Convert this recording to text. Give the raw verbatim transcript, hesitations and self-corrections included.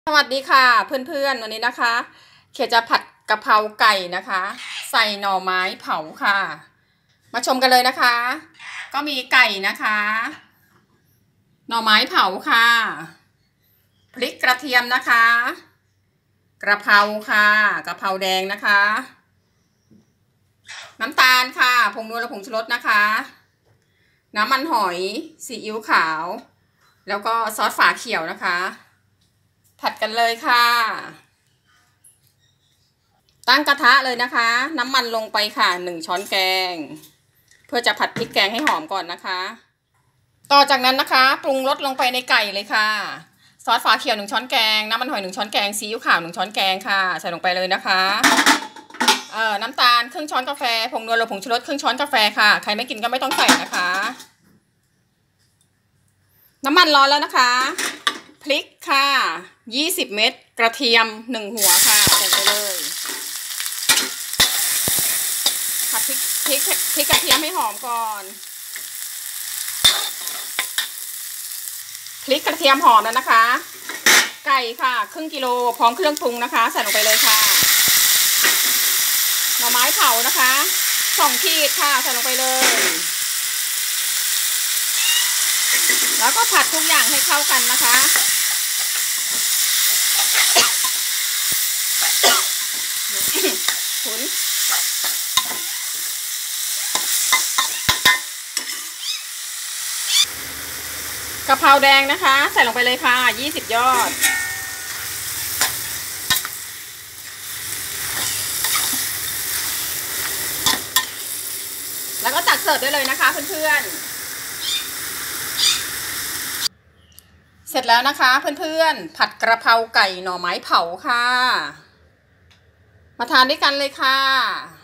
สวัสดีค่ะเพื่อนๆวันนี้นะคะเขียจะผัดกะเพราไก่นะคะใส่หน่อไม้เผาค่ะมาชมกันเลยนะคะก็มีไก่นะคะหน่อไม้เผาค่ะพริกกระเทียมนะคะกระเพราค่ะกะเพราแดงนะคะน้ำตาลค่ะผงนัวและผงชูรสนะคะน้ำมันหอยซีอิ๊วขาวแล้วก็ซอสฝาเขียวนะคะผัดกันเลยค่ะตั้งกระทะเลยนะคะน้ำมันลงไปค่ะหนึ่งช้อนแกงเพื่อจะผัดพริกแกงให้หอมก่อนนะคะต่อจากนั้นนะคะปรุงรสลงไปในไก่เลยค่ะซอสฝาเขียวหนึ่งช้อนแกงน้ำมันหอยหนึ่งช้อนแกงซีอิ๊วขาวหนึ่งช้อนแกงค่ะใส่ลงไปเลยนะคะเอ่อน้ำตาลครึ่งช้อนกาแฟผงนัวและผงชูรสครึ่งช้อนกาแฟค่ะใครไม่กินก็ไม่ต้องใส่นะคะน้ำมันร้อนแล้วนะคะพริกค่ะยี่สิบเม็ดกระเทียมหนึ่งหัวค่ะใส่ไปเลยผัดพริกพริกพริกกระเทียมให้หอมก่อนพริกกระเทียมหอมแล้วนะคะไก่ค่ะครึ่งกิโลพร้อมเครื่องปรุงนะคะใส่ลงไปเลยค่ะหน่อไม้เผานะคะสองขีดค่ะใส่ลงไปเลยแล้วก็ผัดทุกอย่างให้เข้ากันนะคะขุนกะเพราแดงนะคะใส่ลงไปเลยค่ะยี่สิบยอดแล้วก็ตักเสิร์ฟได้เลยนะคะเพื่อนๆเสร็จแล้วนะคะเพื่อนๆผัดกระเพราไก่หน่อไม้เผาค่ะมาทานด้วยกันเลยค่ะ